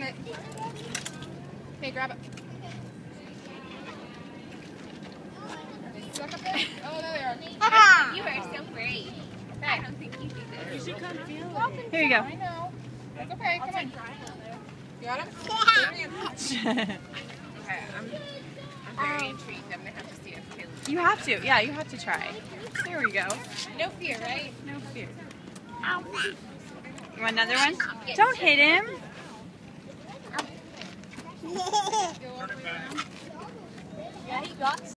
it. Okay, grab it. Stuck up there? Oh, there they are. You are so brave. I don't think you do this. You should come feel it. Here you go. I know. It's okay. Come on. Got him? Okay, I'm very intrigued. I'm gonna have to see if Caleb. You have to. Yeah, you have to try. There we go. No fear, right? No fear. You want another one? Don't hit him. Go all the way around. Yeah, he got